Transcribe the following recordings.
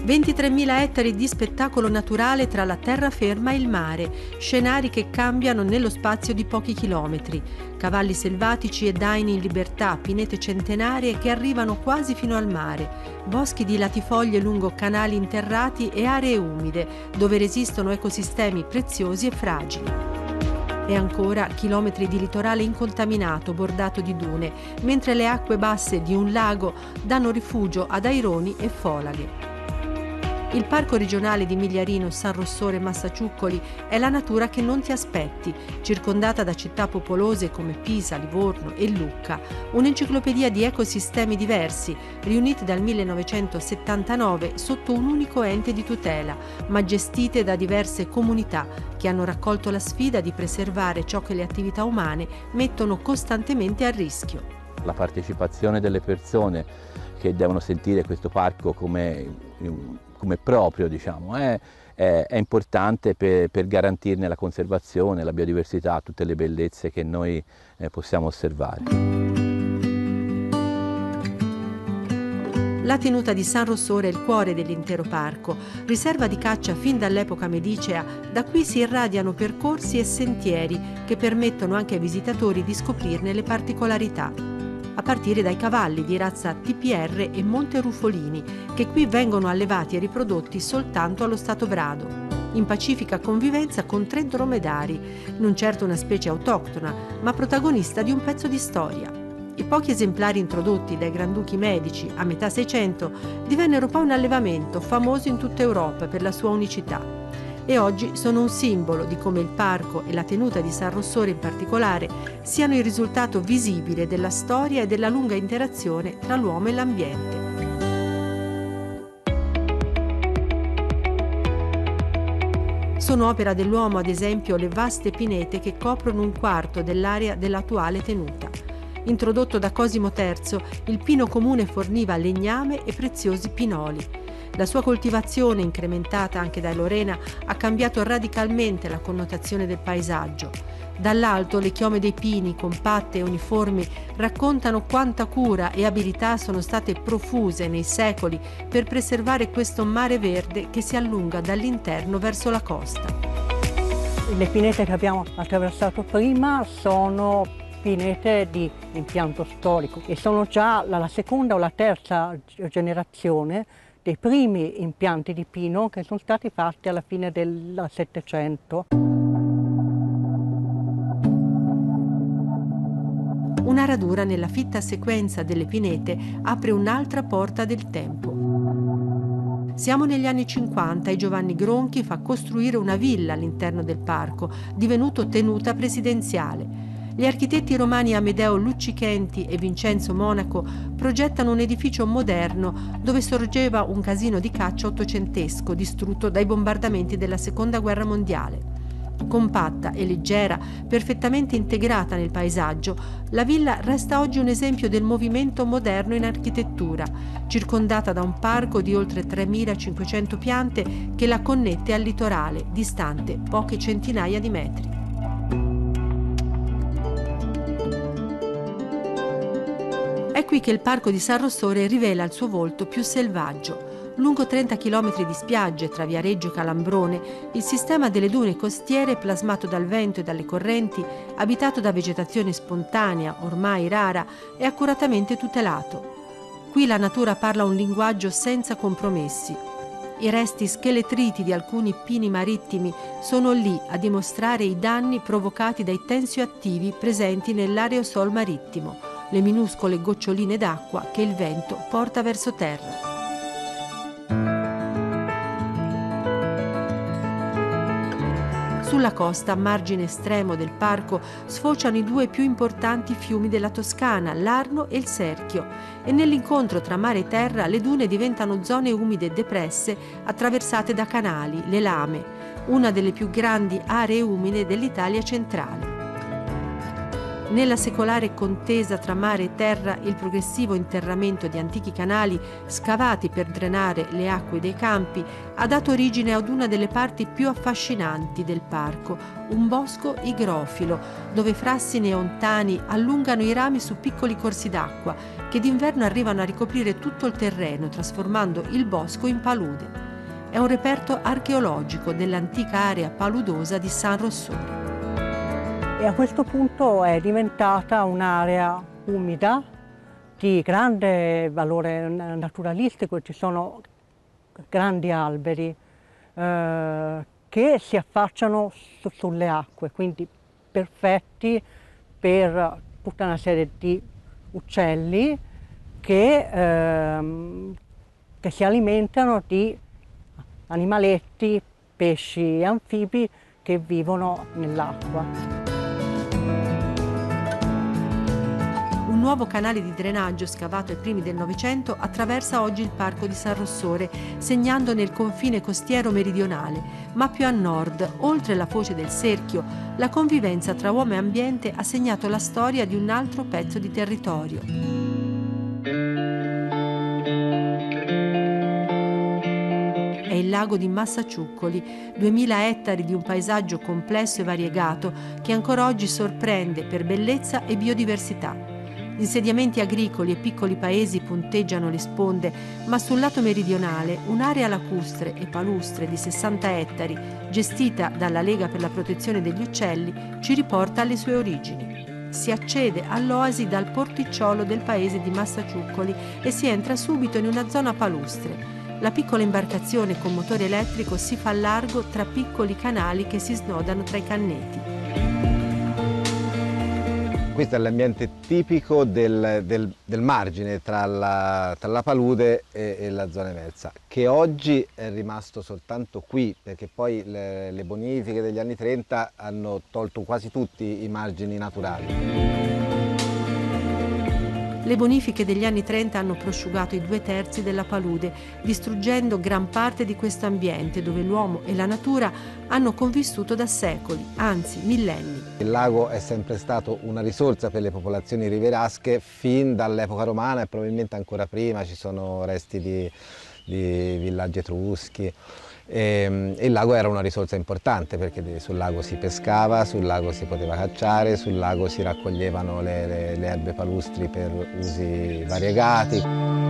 23.000 ettari di spettacolo naturale tra la terraferma e il mare, scenari che cambiano nello spazio di pochi chilometri, cavalli selvatici e daini in libertà, pinete centenarie che arrivano quasi fino al mare, boschi di latifoglie lungo canali interrati e aree umide, dove resistono ecosistemi preziosi e fragili. E ancora chilometri di litorale incontaminato bordato di dune, mentre le acque basse di un lago danno rifugio ad aironi e folaghe. Il Parco regionale di Migliarino, San Rossore e Massaciuccoli è la natura che non ti aspetti, circondata da città popolose come Pisa, Livorno e Lucca, un'enciclopedia di ecosistemi diversi, riuniti dal 1979 sotto un unico ente di tutela, ma gestite da diverse comunità che hanno raccolto la sfida di preservare ciò che le attività umane mettono costantemente a rischio. La partecipazione delle persone che devono sentire questo parco come proprio, diciamo, è importante per garantirne la conservazione, la biodiversità, tutte le bellezze che noi possiamo osservare. La tenuta di San Rossore è il cuore dell'intero parco, riserva di caccia fin dall'epoca medicea. Da qui si irradiano percorsi e sentieri che permettono anche ai visitatori di scoprirne le particolarità, a partire dai cavalli di razza TPR e Monterufolini, che qui vengono allevati e riprodotti soltanto allo stato brado, in pacifica convivenza con 3 dromedari, non certo una specie autoctona, ma protagonista di un pezzo di storia. I pochi esemplari introdotti dai granduchi medici a metà Seicento divennero poi un allevamento famoso in tutta Europa per la sua unicità. E oggi sono un simbolo di come il parco e la tenuta di San Rossore in particolare siano il risultato visibile della storia e della lunga interazione tra l'uomo e l'ambiente. Sono opera dell'uomo, ad esempio, le vaste pinete che coprono un quarto dell'area dell'attuale tenuta. Introdotto da Cosimo III, il pino comune forniva legname e preziosi pinoli. La sua coltivazione, incrementata anche da Lorena, ha cambiato radicalmente la connotazione del paesaggio. Dall'alto le chiome dei pini, compatte e uniformi, raccontano quanta cura e abilità sono state profuse nei secoli per preservare questo mare verde che si allunga dall'interno verso la costa. Le pinete che abbiamo attraversato prima sono pinete di impianto storico e sono già la seconda o la terza generazione dei primi impianti di pino che sono stati fatti alla fine del Settecento. Una radura nella fitta sequenza delle pinete apre un'altra porta del tempo. Siamo negli anni 50 e Giovanni Gronchi fa costruire una villa all'interno del parco, divenuto tenuta presidenziale. Gli architetti romani Amedeo Luccichenti e Vincenzo Monaco progettano un edificio moderno dove sorgeva un casino di caccia ottocentesco distrutto dai bombardamenti della Seconda Guerra Mondiale. Compatta e leggera, perfettamente integrata nel paesaggio, la villa resta oggi un esempio del movimento moderno in architettura, circondata da un parco di oltre 3.500 piante che la connette al litorale, distante poche centinaia di metri. È qui che il parco di San Rossore rivela il suo volto più selvaggio. Lungo 30 km di spiagge tra Viareggio e Calambrone, il sistema delle dune costiere, plasmato dal vento e dalle correnti, abitato da vegetazione spontanea, ormai rara, è accuratamente tutelato. Qui la natura parla un linguaggio senza compromessi. I resti scheletriti di alcuni pini marittimi sono lì a dimostrare i danni provocati dai tensioattivi presenti nell'aerosol marittimo, le minuscole goccioline d'acqua che il vento porta verso terra. Sulla costa, a margine estremo del parco, sfociano i 2 più importanti fiumi della Toscana, l'Arno e il Serchio, e nell'incontro tra mare e terra le dune diventano zone umide e depresse attraversate da canali, le lame, una delle più grandi aree umide dell'Italia centrale. Nella secolare contesa tra mare e terra, il progressivo interramento di antichi canali scavati per drenare le acque dei campi ha dato origine ad una delle parti più affascinanti del parco, un bosco igrofilo, dove frassini e ontani allungano i rami su piccoli corsi d'acqua che d'inverno arrivano a ricoprire tutto il terreno, trasformando il bosco in palude. È un reperto archeologico dell'antica area paludosa di San Rossore. E a questo punto è diventata un'area umida di grande valore naturalistico. Ci sono grandi alberi che si affacciano sulle acque, quindi perfetti per tutta una serie di uccelli che si alimentano di animaletti, pesci e anfibi che vivono nell'acqua. Un nuovo canale di drenaggio scavato ai primi del Novecento attraversa oggi il parco di San Rossore, segnandone il confine costiero meridionale, ma più a nord, oltre la foce del Serchio, la convivenza tra uomo e ambiente ha segnato la storia di un altro pezzo di territorio. È il lago di Massaciuccoli, 2000 ettari di un paesaggio complesso e variegato che ancora oggi sorprende per bellezza e biodiversità. Insediamenti agricoli e piccoli paesi punteggiano le sponde, ma sul lato meridionale un'area lacustre e palustre di 60 ettari, gestita dalla Lega per la protezione degli uccelli, ci riporta alle sue origini. Si accede all'oasi dal porticciolo del paese di Massaciuccoli e si entra subito in una zona palustre. La piccola imbarcazione con motore elettrico si fa largo tra piccoli canali che si snodano tra i canneti. Questo è l'ambiente tipico del margine tra la palude e la zona emersa, che oggi è rimasto soltanto qui, perché poi le bonifiche degli anni 30 hanno tolto quasi tutti i margini naturali. Le bonifiche degli anni 30 hanno prosciugato i 2/3 della palude, distruggendo gran parte di questo ambiente dove l'uomo e la natura hanno convissuto da secoli, anzi millenni. Il lago è sempre stato una risorsa per le popolazioni rivierasche fin dall'epoca romana e probabilmente ancora prima. Ci sono resti di villaggi etruschi. E il lago era una risorsa importante perché sul lago si pescava, sul lago si poteva cacciare, sul lago si raccoglievano le erbe palustri per usi variegati.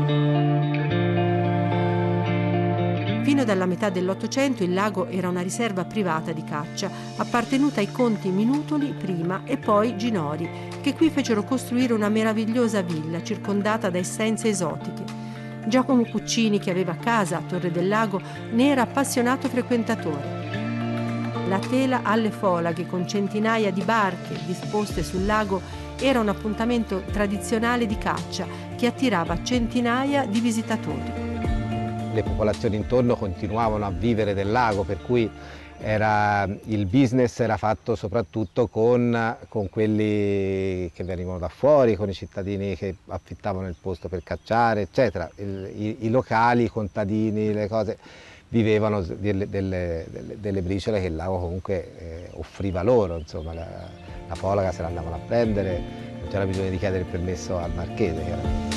Fino dalla metà dell'Ottocento il lago era una riserva privata di caccia, appartenuta ai conti Minutoli prima e poi Ginori, che qui fecero costruire una meravigliosa villa circondata da essenze esotiche. Giacomo Puccini, che aveva casa a Torre del Lago, ne era appassionato frequentatore. La tela alle folaghe con centinaia di barche disposte sul lago era un appuntamento tradizionale di caccia che attirava centinaia di visitatori. Le popolazioni intorno continuavano a vivere del lago, per cui il business era fatto soprattutto con quelli che venivano da fuori, con i cittadini che affittavano il posto per cacciare, eccetera. I locali, i contadini, le cose, vivevano delle briciole che il lago comunque offriva loro, insomma, la folaga se la andavano a prendere, non c'era bisogno di chiedere il permesso al marchese, chiaramente.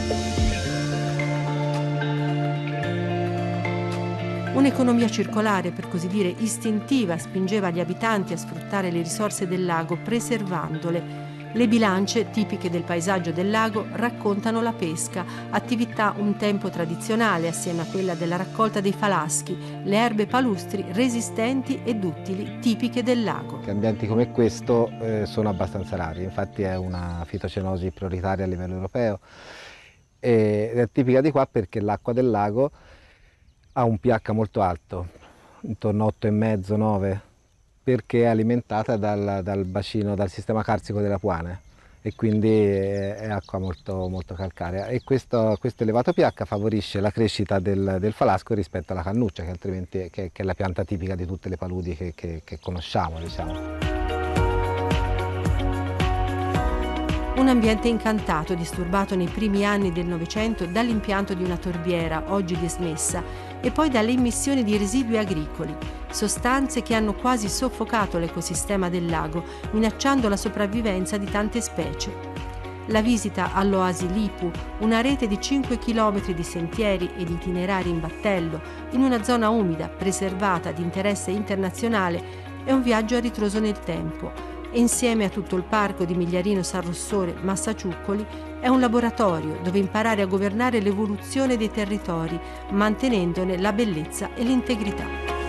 Un'economia circolare, per così dire istintiva, spingeva gli abitanti a sfruttare le risorse del lago preservandole. Le bilance, tipiche del paesaggio del lago, raccontano la pesca, attività un tempo tradizionale assieme a quella della raccolta dei falaschi, le erbe palustri resistenti e duttili, tipiche del lago. Ambienti come questo sono abbastanza rari, infatti è una fitocenosi prioritaria a livello europeo ed è tipica di qua perché l'acqua del lago ha un pH molto alto, intorno a 8,5-9, perché è alimentata dal bacino, dal sistema carsico della Puane e quindi è acqua molto, molto calcarea e questo elevato pH favorisce la crescita del falasco rispetto alla cannuccia, che altrimenti che è la pianta tipica di tutte le paludi che conosciamo, diciamo. Un ambiente incantato, disturbato nei primi anni del Novecento dall'impianto di una torbiera, oggi dismessa, e poi dalle immissioni di residui agricoli. sostanze che hanno quasi soffocato l'ecosistema del lago, minacciando la sopravvivenza di tante specie. La visita all'Oasi Lipu, una rete di 5 km di sentieri ed itinerari in battello, in una zona umida, preservata di interesse internazionale, è un viaggio a ritroso nel tempo e insieme a tutto il parco di Migliarino San Rossore Massaciuccoli è un laboratorio dove imparare a governare l'evoluzione dei territori, mantenendone la bellezza e l'integrità.